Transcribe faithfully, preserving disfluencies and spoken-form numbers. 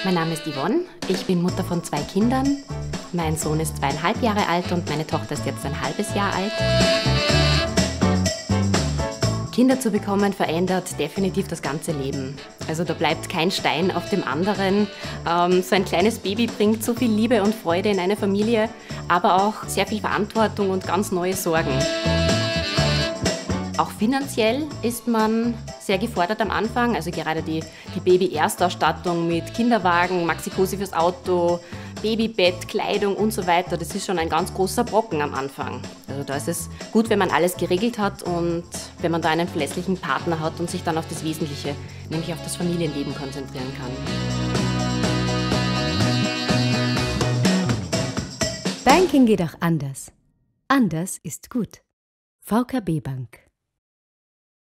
Mein Name ist Yvonne, ich bin Mutter von zwei Kindern. Mein Sohn ist zweieinhalb Jahre alt und meine Tochter ist jetzt ein halbes Jahr alt. Kinder zu bekommen verändert definitiv das ganze Leben. Also da bleibt kein Stein auf dem anderen. Ähm, so ein kleines Baby bringt so viel Liebe und Freude in eine Familie, aber auch sehr viel Verantwortung und ganz neue Sorgen. Auch finanziell ist man sehr gefordert am Anfang, also gerade die, die Baby-Erstausstattung mit Kinderwagen, Maxi-Cosi fürs Auto, Babybett, Kleidung und so weiter, das ist schon ein ganz großer Brocken am Anfang. Also da ist es gut, wenn man alles geregelt hat und wenn man da einen verlässlichen Partner hat und sich dann auf das Wesentliche, nämlich auf das Familienleben konzentrieren kann. Banking geht auch anders. Anders ist gut. V K B Bank